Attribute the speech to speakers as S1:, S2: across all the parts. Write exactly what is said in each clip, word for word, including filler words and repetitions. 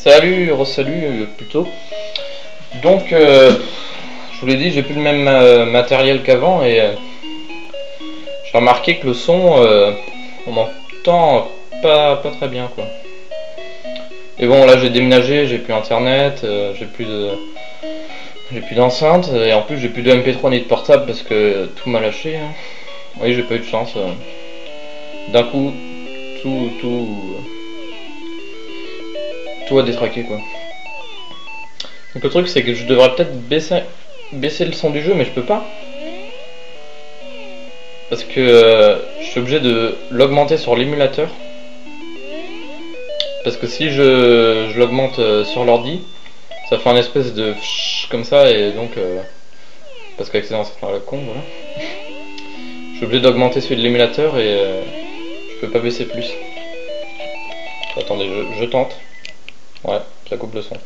S1: Salut, re-salut euh, plutôt. Donc, euh, je vous l'ai dit, j'ai plus le même euh, matériel qu'avant et euh, j'ai remarqué que le son, euh, on m'entend pas, pas très bien quoi. Et bon, là j'ai déménagé, j'ai plus internet, euh, j'ai plus de, j'ai plus d'enceinte et en plus j'ai plus de M P trois ni de portable parce que tout m'a lâché. Hein. Oui, j'ai pas eu de chance. Euh, D'un coup, tout, tout, tout a détraqué quoi. Donc le truc c'est que je devrais peut-être baisser, baisser le son du jeu mais je peux pas. Parce que euh, je suis obligé de l'augmenter sur l'émulateur. Parce que si je, je l'augmente euh, sur l'ordi, ça fait un espèce de fsh comme ça et donc... Euh, parce qu'avec ces enceintes à la con, voilà. Je suis obligé d'augmenter celui de l'émulateur et euh, je peux pas baisser plus. Attendez, je, je tente. Ouais, ça coupe le son.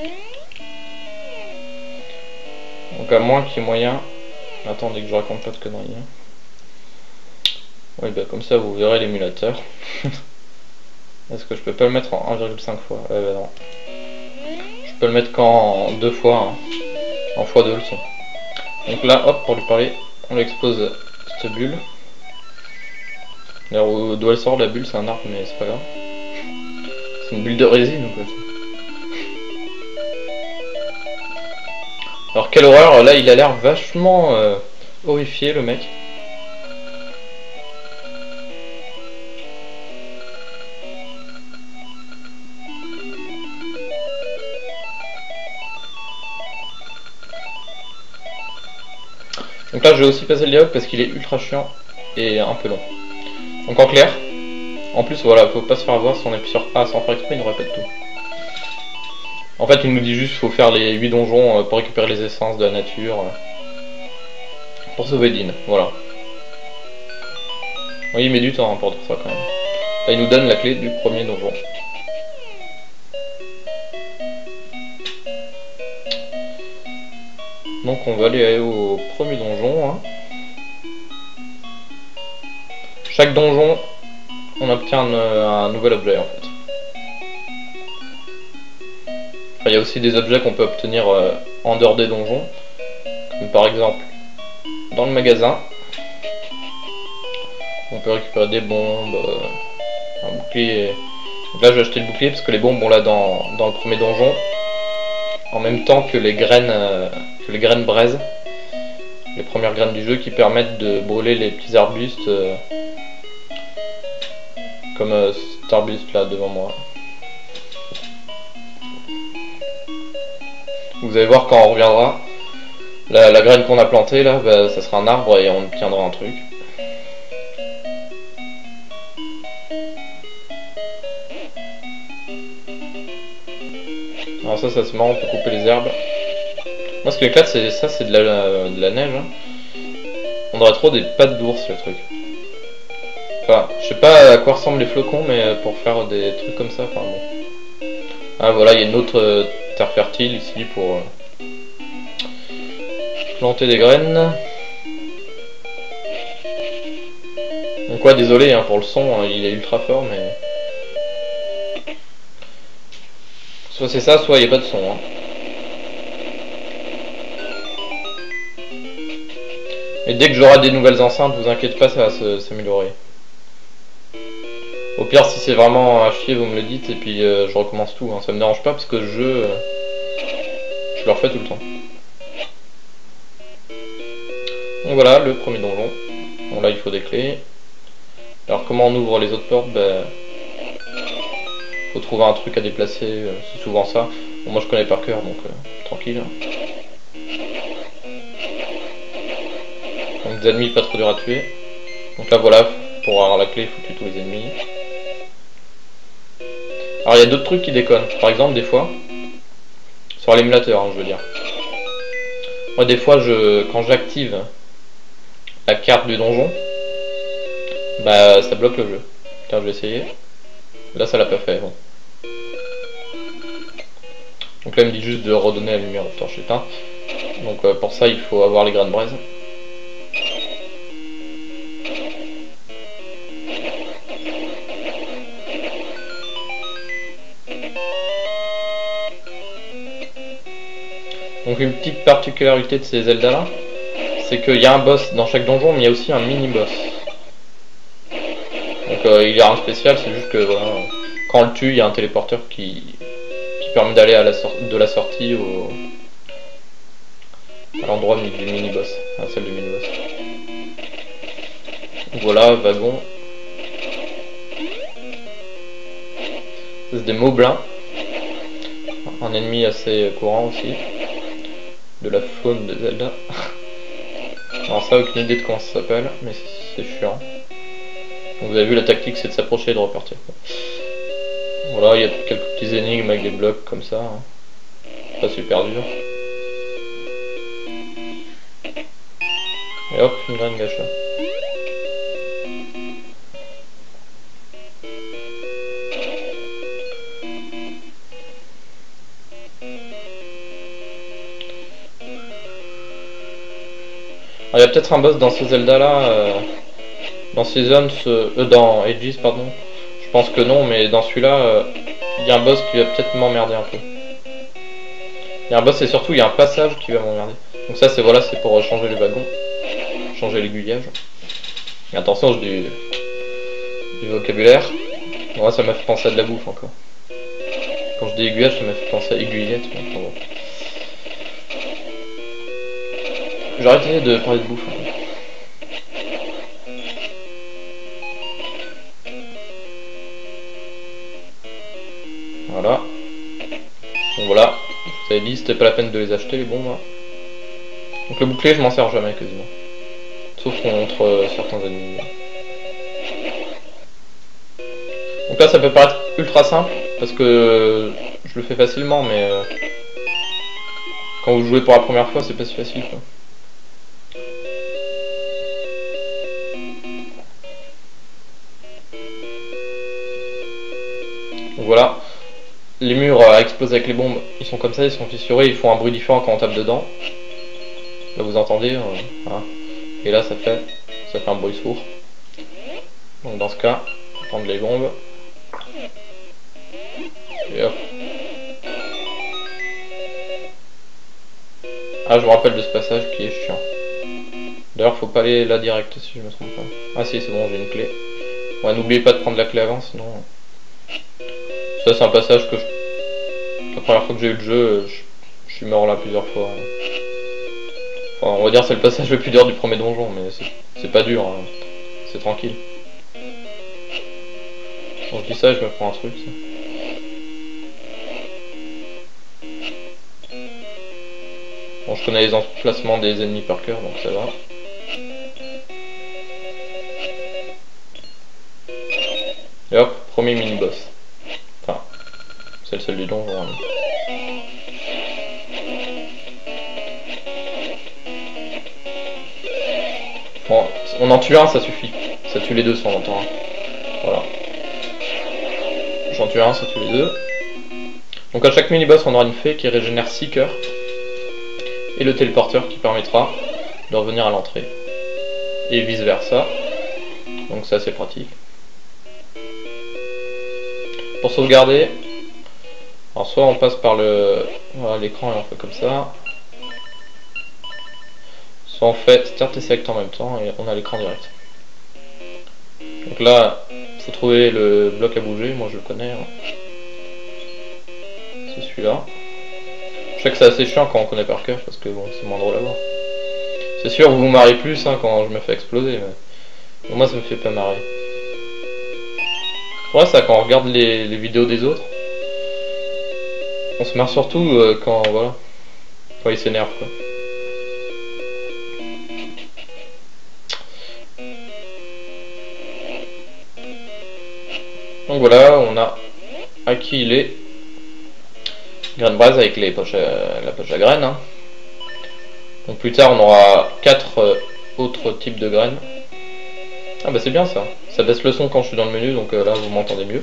S1: Donc à moins qu'il y ait moyen... Attendez que je raconte pas de conneries. Hein. Oui, bah comme ça vous verrez l'émulateur. Est-ce que je peux pas le mettre en un virgule cinq fois? Ouais, bah non. Je peux le mettre qu'en deux fois, hein. En fois deux le son. Donc là, hop, pour lui parler, on lui expose cette bulle. Alors d'où elle sort la bulle, c'est un arbre, mais c'est pas grave. C'est une bulle de résine ou quoi. Alors quelle horreur, là il a l'air vachement euh, horrifié le mec. Donc là je vais aussi passer le dialogue parce qu'il est ultra chiant et un peu long. Donc en clair, en plus voilà, faut pas se faire avoir si on appuie sur A sans faire exprès, il nous répète tout. En fait il nous dit juste qu'il faut faire les huit donjons pour récupérer les essences de la nature. Pour sauver Dean, voilà. Oui, il met du temps pour dire ça quand même. Là il nous donne la clé du premier donjon. Donc on va aller au premier donjon. Hein. Chaque donjon, on obtient un, un nouvel objet en fait. Enfin, il y a aussi des objets qu'on peut obtenir euh, en dehors des donjons. Comme par exemple, dans le magasin, on peut récupérer des bombes, euh, un bouclier. Donc là je vais acheter le bouclier parce que les bombes on l'a dans, dans le premier donjon. En même temps que les graines, euh, que les graines braise, les premières graines du jeu qui permettent de brûler les petits arbustes, euh, comme euh, cet arbuste là devant moi. Vous allez voir quand on reviendra, la, la graine qu'on a plantée là, bah, ça sera un arbre et on obtiendra un truc. Alors ça, ça c'est marrant, on peut couper les herbes. Moi ce qui m'éclate, c'est ça, c'est de la, de la neige. Hein. On dirait trop des pattes d'ours le truc. Enfin, je sais pas à quoi ressemblent les flocons, mais pour faire des trucs comme ça, enfin bon. Ah voilà, il y a une autre euh, terre fertile ici pour euh, planter des graines. Donc ouais, désolé hein, pour le son, hein, il est ultra fort, mais... Soit c'est ça, soit il n'y a pas de son. Hein. Et dès que j'aurai des nouvelles enceintes, vous inquiétez pas, ça va s'améliorer. Au pire, si c'est vraiment à chier, vous me le dites et puis euh, je recommence tout. Hein. Ça me dérange pas parce que le jeu, euh, je le refais tout le temps. Donc voilà, le premier donjon. Bon là, il faut des clés. Alors comment on ouvre les autres portes? Ben, faut trouver un truc à déplacer, euh, c'est souvent ça. Bon, moi je connais par cœur, donc euh, tranquille. Donc des ennemis pas trop durs à tuer. Donc là voilà, pour avoir la clé, il faut tuer tous les ennemis. Alors il y a d'autres trucs qui déconnent. Par exemple, des fois, sur l'émulateur, hein, je veux dire. Moi des fois, je, quand j'active la carte du donjon, bah ça bloque le jeu. Tiens, je vais essayer. Là ça l'a pas fait, bon. Donc là il me dit juste de redonner la lumière aux torches éteintes. Donc euh, pour ça il faut avoir les graines braise. Donc une petite particularité de ces Zelda là, c'est qu'il y a un boss dans chaque donjon, mais il y a aussi un mini boss. Donc euh, il y a un spécial, c'est juste que voilà, quand on le tue, il y a un téléporteur qui, qui permet d'aller à la de la sortie au à l'endroit du mini boss, à celle du mini boss. Voilà, wagon. C'est des moblins, un ennemi assez courant aussi, de la faune de Zelda. Alors ça, aucune idée de comment ça s'appelle, mais c'est chiant. Donc vous avez vu, la tactique c'est de s'approcher et de repartir. Voilà, il y a quelques petits énigmes avec des blocs comme ça, hein. Pas super dur. Et hop, une graine gacha. Il y a peut-être un boss dans ces Zelda là, euh, dans ces zones, euh, dans Aegis pardon, je pense que non, mais dans celui-là, euh, il y a un boss qui va peut-être m'emmerder un peu. Il y a un boss et surtout il y a un passage qui va m'emmerder. Donc ça c'est voilà, c'est pour changer les wagons, changer l'aiguillage. Et attention, j'ai du, du vocabulaire. Moi ça m'a fait penser à de la bouffe encore. Quand je dis aiguillage, ça m'a fait penser à aiguillette. Bon. J'ai arrêté de parler de bouffe. Voilà. Donc voilà. Je vous avais dit, c'était pas la peine de les acheter les bombes. Hein. Donc le bouclier, je m'en sers jamais quasiment. Sauf contre euh, certains ennemis. Donc là, ça peut paraître ultra simple parce que je le fais facilement, mais euh, quand vous jouez pour la première fois, c'est pas si facile quoi. Donc voilà, les murs à exploser avec les bombes, ils sont comme ça, ils sont fissurés, ils font un bruit différent quand on tape dedans. Là vous entendez, euh, voilà. Et là ça fait, ça fait un bruit sourd. Donc dans ce cas, on va prendre les bombes. Et hop. Ah je me rappelle de ce passage qui est chiant. D'ailleurs faut pas aller là direct si je me trompe pas. Ah si c'est bon, j'ai une clé. Ouais, n'oubliez pas de prendre la clé avant sinon... Ça c'est un passage que je... la première fois que j'ai eu le jeu, je, je suis mort là plusieurs fois. Enfin, on va dire c'est le passage le plus dur du premier donjon, mais c'est pas dur, hein. C'est tranquille. Quand je dis ça, je me prends un truc. Ça. Bon, je connais les emplacements des ennemis par cœur, donc ça va. Et hop, premier mini-boss. Enfin, c'est le seul du donjon. Hein. Bon, on en tue un, ça suffit. Ça tue les deux sans longtemps. Hein. Voilà. J'en tue un, ça tue les deux. Donc à chaque mini-boss, on aura une fée qui régénère six cœurs. Et le téléporteur qui permettra de revenir à l'entrée. Et vice versa. Donc ça c'est pratique. Pour sauvegarder, alors soit on passe par le voilà, l'écran et on fait comme ça. Soit on fait Start et Select en même temps et on a l'écran direct. Donc là, il faut trouver le bloc à bouger, moi je le connais. Hein. C'est celui-là. Je sais que c'est assez chiant quand on connaît par cœur parce que bon, c'est moins drôle à voir. C'est sûr, vous vous marrez plus hein, quand je me fais exploser, mais moi ça me fait pas marrer. Ouais, ça, quand on regarde les, les vidéos des autres, on se marre surtout euh, quand, voilà, quand ils s'énervent, quoi. Donc voilà, on a acquis les graines braise avec les poches à, la poche à graines. Hein. Donc plus tard, on aura quatre euh, autres types de graines. Ah bah c'est bien ça. Ça baisse le son quand je suis dans le menu, donc euh, là vous m'entendez mieux.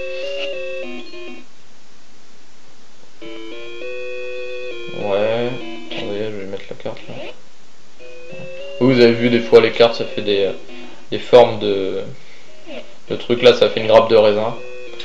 S1: Ouais, attendez, je vais mettre la carte là. Vous avez vu des fois les cartes, ça fait des, des formes de, de trucs là, ça fait une grappe de raisin.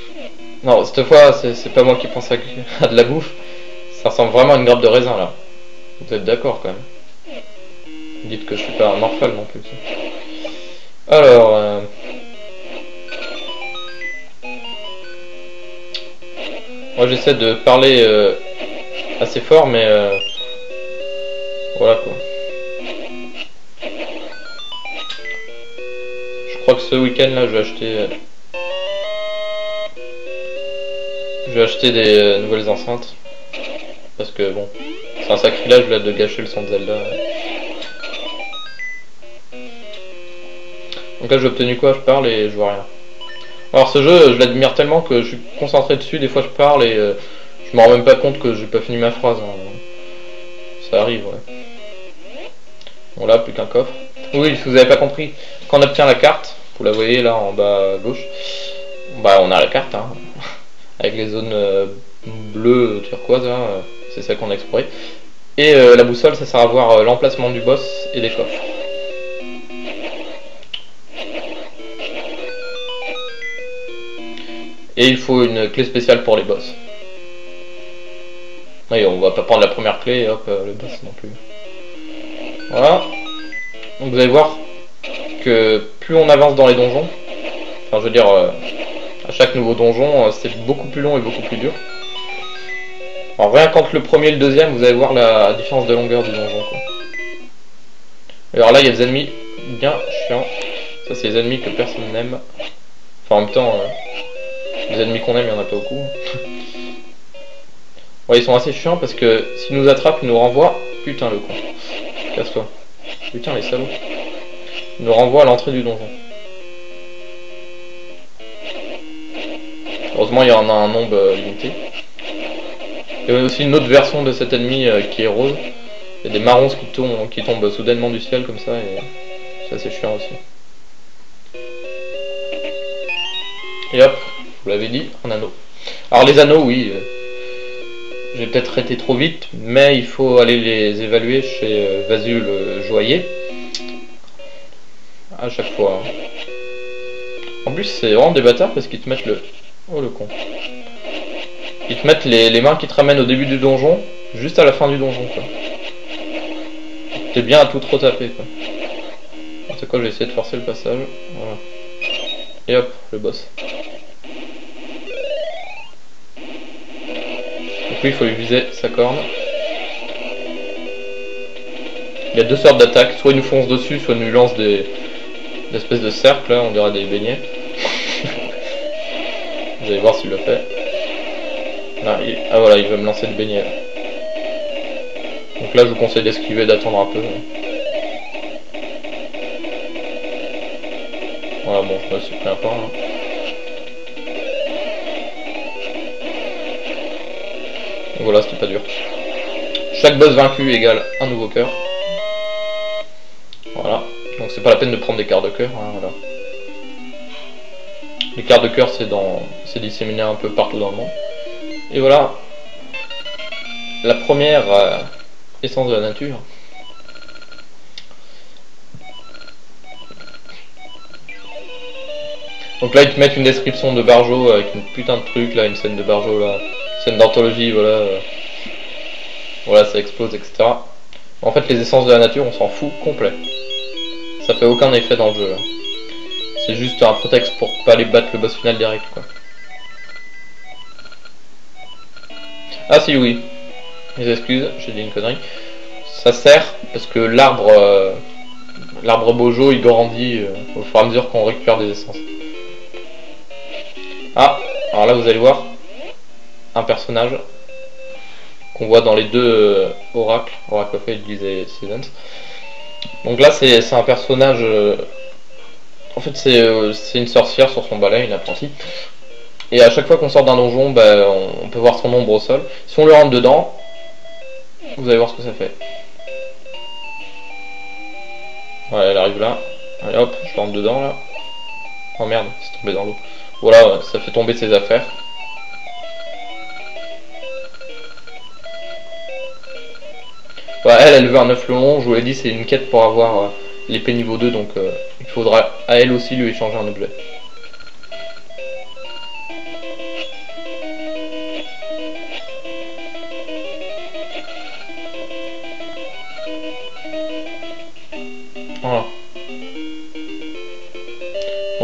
S1: Non, cette fois c'est pas moi qui pense à, à de la bouffe, ça ressemble vraiment à une grappe de raisin là. Vous êtes d'accord quand même. Dites que je suis pas un morphal non plus. Alors... Euh... Moi j'essaie de parler euh, assez fort, mais... Euh... Voilà quoi. Je crois que ce week-end là je vais acheter... Euh... Je vais acheter des euh, nouvelles enceintes. Parce que bon... C'est un sacrilège là de gâcher le son de Zelda. Donc là j'ai obtenu quoi? Je parle et je vois rien. Alors ce jeu je l'admire tellement que je suis concentré dessus, des fois je parle et euh, je me rends même pas compte que j'ai pas fini ma phrase. Hein. Ça arrive, ouais. Bon là plus qu'un coffre. Oui, si vous avez pas compris, quand on obtient la carte, vous la voyez là en bas à gauche, bah on a la carte, hein, avec les zones euh, bleues, turquoises, hein, c'est ça qu'on a exploré. Et euh, la boussole ça sert à voir euh, l'emplacement du boss et des coffres. Et il faut une clé spéciale pour les boss. Oui, on va pas prendre la première clé et hop, euh, le boss non plus. Voilà. Donc vous allez voir que plus on avance dans les donjons, enfin je veux dire, euh, à chaque nouveau donjon, euh, c'est beaucoup plus long et beaucoup plus dur. Alors rien qu'entre le premier et le deuxième, vous allez voir la différence de longueur du donjon, quoi. Alors là, il y a des ennemis bien chiants. Ça, c'est les ennemis que personne n'aime. Enfin, en même temps... Euh, les ennemis qu'on aime, il n'y en a pas beaucoup. Ouais, ils sont assez chiants parce que s'ils nous attrapent, ils nous renvoient. Putain, le con. Casse-toi. Putain, les salauds. Ils nous renvoient à l'entrée du donjon. Heureusement, il y en a un nombre euh, limité. Il y a aussi une autre version de cet ennemi euh, qui est rose. Il y a des marrons qui tombent, qui tombent soudainement du ciel comme ça. Et c'est assez chiant aussi. Et hop. Vous l'avez dit, un anneau. Alors les anneaux, oui, euh, j'ai peut-être été trop vite, mais il faut aller les évaluer chez euh, Vasul euh, Joaillier. À chaque fois. Hein. En plus, c'est vraiment des bâtards parce qu'ils te mettent le... Oh le con. Ils te mettent les, les mains qui te ramènent au début du donjon, juste à la fin du donjon, quoi. T'es bien à tout trop taper, quoi. C'est quoi, je vais essayer de forcer le passage. Voilà. Et hop, le boss. Il faut lui viser sa corne. Il y a deux sortes d'attaques, soit il nous fonce dessus, soit il nous lance des, des espèces de cercles, là, on dirait des beignets. Vous allez voir s'il le fait. Ah, il... ah voilà, il veut me lancer le beignet. Donc là je vous conseille d'esquiver, d'attendre un peu. Voilà, bon, je me suis pris un peu. Hein. Voilà, c'était pas dur. Chaque boss vaincu égale un nouveau cœur. Voilà. Donc c'est pas la peine de prendre des cartes de cœur. Hein, voilà. Les cartes de cœur c'est dans, c'est disséminé un peu partout dans le monde. Et voilà. La première euh, essence de la nature. Donc là ils te mettent une description de Barjo avec une putain de truc là, une scène de Barjo là. Scène d'anthologie, voilà, euh, voilà, ça explose, et cetera. En fait, les essences de la nature, on s'en fout complet. Ça fait aucun effet dans le jeu. C'est juste un prétexte pour pas aller battre le boss final direct, quoi. Ah si, oui. Mes excuses, j'ai dit une connerie. Ça sert parce que l'arbre, euh, l'arbre Bojo, il grandit euh, au fur et à mesure qu'on récupère des essences. Ah, alors là, vous allez voir. Un personnage qu'on voit dans les deux euh, oracles, Oracle of Ages et Seasons. Donc là c'est un personnage, euh, en fait c'est euh, une sorcière sur son balai, une apprentie. Et à chaque fois qu'on sort d'un donjon, bah, on, on peut voir son ombre au sol. Si on le rentre dedans, vous allez voir ce que ça fait. Voilà, elle arrive là. Allez hop, je rentre dedans là. Oh merde, c'est tombé dans l'eau. Voilà, ça fait tomber ses affaires. Ouais, elle, elle veut un œuf long, je vous l'ai dit, c'est une quête pour avoir euh, l'épée niveau deux, donc euh, il faudra à elle aussi lui échanger un objet.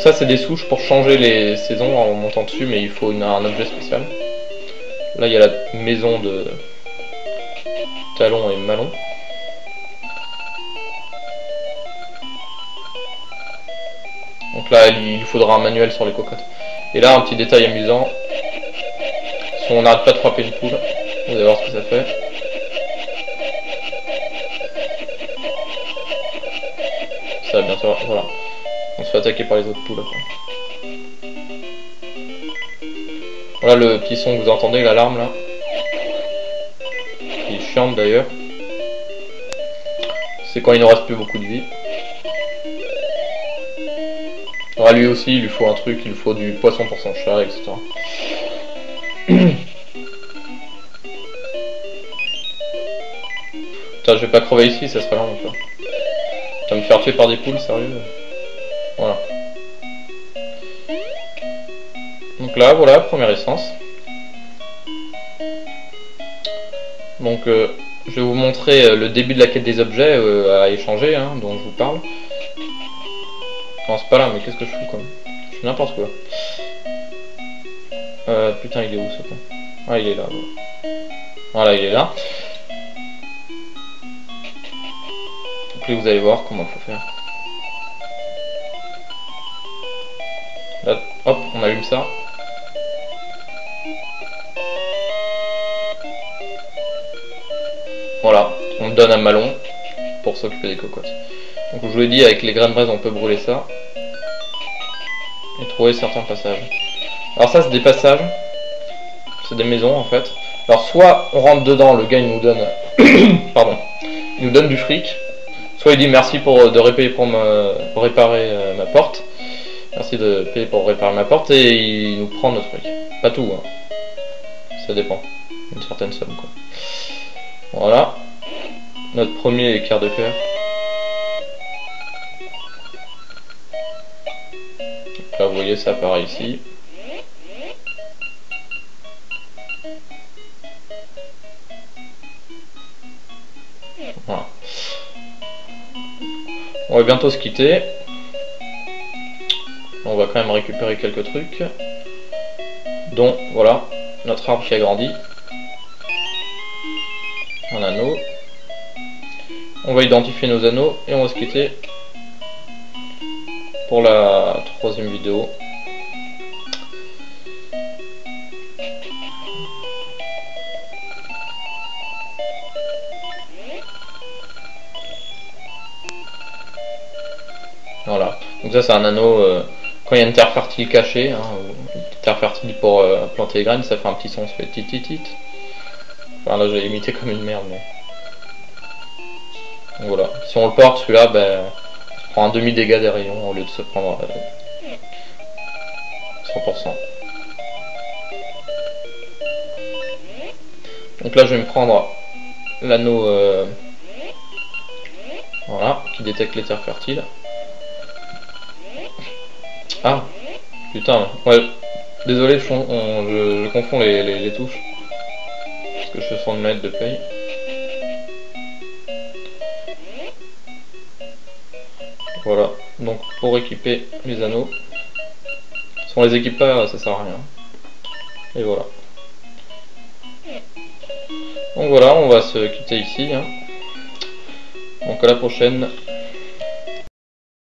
S1: ça c'est des souches pour changer les saisons en montant dessus, mais il faut une, un objet spécial. Là il y a la maison de Talon et Malon. Donc là il lui faudra un manuel sur les cocottes. Et là un petit détail amusant, si on n'arrête pas de frapper une poule, vous allez voir ce que ça fait. Ça bien sûr, voilà. On se fait attaquer par les autres poules après. Voilà le petit son que vous entendez, l'alarme là. Qui est chiante d'ailleurs. C'est quand il ne reste plus beaucoup de vie. Alors lui aussi il lui faut un truc, il lui faut du poisson pour son chat, et cetera. Putain, je vais pas crever ici, ça serait long quoi. Tu vas me faire tuer par des poules, sérieux? Voilà. Donc là, voilà, première essence. Donc euh, je vais vous montrer euh, le début de la quête des objets euh, à échanger, hein, dont je vous parle. Non, c'est pas là, mais qu'est-ce que je fous comme? Je fais n'importe quoi. Euh, putain, il est où ce con? Ah, il est là. Voilà, il est là. Donc là, vous allez voir comment il faut faire. Là, hop, on allume ça. Voilà, on le donne à Malon pour s'occuper des cocottes. Donc je vous l'ai dit, avec les graines braises on peut brûler ça et trouver certains passages. Alors ça c'est des passages, c'est des maisons en fait. Alors soit on rentre dedans, le gars il nous donne pardon, il nous donne du fric, soit il dit merci pour de réparer pour, ma, pour réparer euh, ma porte. Merci de payer pour réparer ma porte et il nous prend notre fric. Pas tout, hein. Ça dépend, une certaine somme quoi. Voilà, notre premier éclair de cœur. Là vous voyez ça apparaît ici. Voilà. On va bientôt se quitter. On va quand même récupérer quelques trucs. Dont, voilà, notre arbre qui a grandi. Un anneau. On va identifier nos anneaux et on va se quitter pour la troisième vidéo. Voilà, donc ça c'est un anneau, euh, quand il y a une terre fertile cachée, hein, une terre fertile pour euh, planter les graines, ça fait un petit son, ça fait tit tit tit. Enfin là j'ai imité comme une merde mais... Donc, voilà, si on le porte celui-là, ben, on se prend un demi dégât des rayons au lieu de se prendre euh, cent pour cent. Donc là je vais me prendre l'anneau euh, voilà, qui détecte les terres fertiles. Ah putain, ouais, désolé, je, on, je, je confonds les, les, les touches. Parce que je fais cent mètres de play. Voilà, donc pour équiper les anneaux, si on les équipe pas, ça sert à rien. Et voilà. Donc voilà, on va se quitter ici. Hein. Donc à la prochaine.